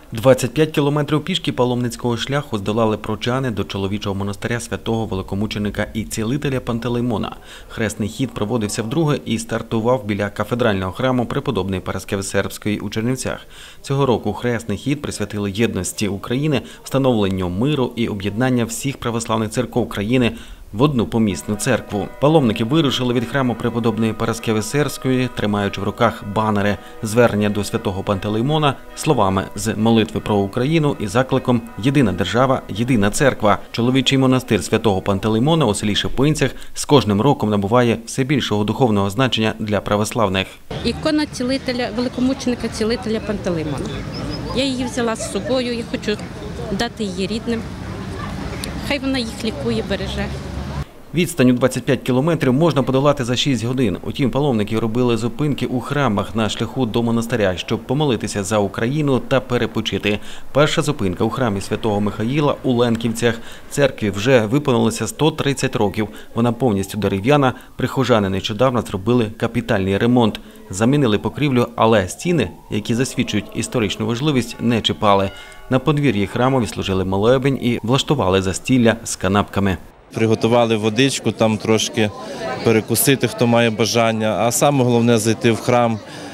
25 кілометрів пішки паломницького шляху здолали прочани до чоловічого монастиря святого великомученика і цілителя Пантелеймона. Хресний хід проводився вдруге і стартував біля кафедрального храму Преподобної Параскеви Сербської у Чернівцях. Цього року хресний хід присвятили єдності України, встановленню миру і об'єднання всіх православних церков країни в одну помісну церкву. Паломники вирушили від храму Преподобної Параскеви Сербської, тримаючи в руках банери звернення до святого Пантелеймона словами з молитви про Україну і закликом «Єдина держава, єдина церква». Чоловічий монастир святого Пантелеймона у селі Шипинцях з кожним роком набуває все більшого духовного значення для православних. Ікона цілителя, великомученика цілителя Пантелеймона. Я її взяла з собою і хочу дати її рідним. Хай вона їх лікує, береже. Відстань у 25 кілометрів можна подолати за 6 годин. Утім, паломники робили зупинки у храмах на шляху до монастиря, щоб помолитися за Україну та перепочити. Перша зупинка у храмі святого Михаїла у Ленківцях. Церкві вже виповнилося 130 років. Вона повністю дерев'яна. Прихожани нещодавно зробили капітальний ремонт. Замінили покрівлю, але стіни, які засвідчують історичну важливість, не чіпали. На подвір'ї храму відслужили молебень і влаштували застілля з канапками. Приготували водичку, там трошки перекусити, хто має бажання, а саме головне зайти в храм,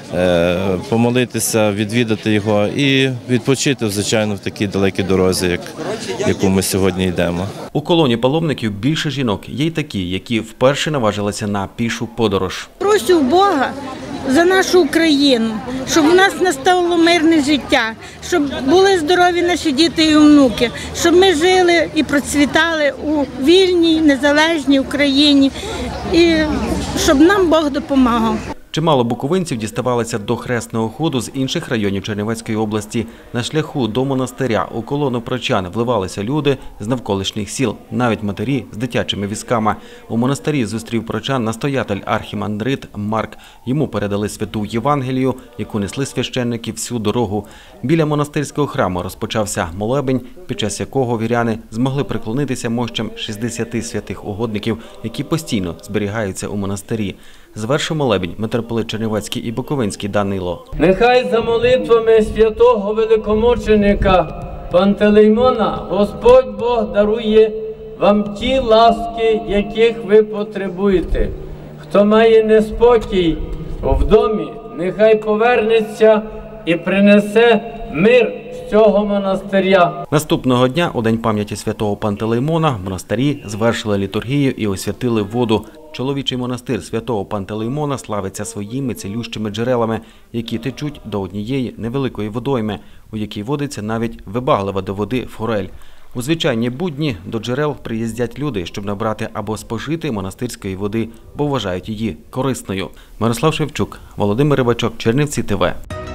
помолитися, відвідати його і відпочити, звичайно, в такій далекій дорозі, яку ми сьогодні йдемо. У колоні паломників більше жінок, є й такі, які вперше наважилися на пішу подорож. Прошу Бога за нашу Україну, щоб у нас настало мирне життя, щоб були здорові наші діти і онуки, щоб ми жили і процвітали у вільній, незалежній Україні, і щоб нам Бог допомагав. Чимало буковинців діставалися до хресного ходу з інших районів Чернівецької області. На шляху до монастиря у колону прочан вливалися люди з навколишніх сіл, навіть матері з дитячими візками. У монастирі зустрів прочан настоятель архімандрит Марк. Йому передали святу Євангелію, яку несли священники всю дорогу. Біля монастирського храму розпочався молебень, під час якого віряни змогли приклонитися мощам 60 святих угодників, які постійно зберігаються у монастирі. Завершив молебень митрополит Чернівецький і Буковинський Данило. Нехай за молитвами святого великомученика Пантелеймона Господь Бог дарує вам ті ласки, яких ви потребуєте. Хто має неспокій в домі, нехай повернеться і принесе мир з цього монастиря. Наступного дня, у День пам'яті святого Пантелеймона, в монастирі звершили літургію і освятили воду. Чоловічий монастир святого Пантелеймона славиться своїми цілющими джерелами, які течуть до однієї невеликої водойми, у якій водиться навіть вибаглива до води форель. У звичайні будні до джерел приїздять люди, щоб набрати або спожити монастирської води, бо вважають її корисною. Мирослав Шевчук, Володимир Рибачок, Чернівці ТВ.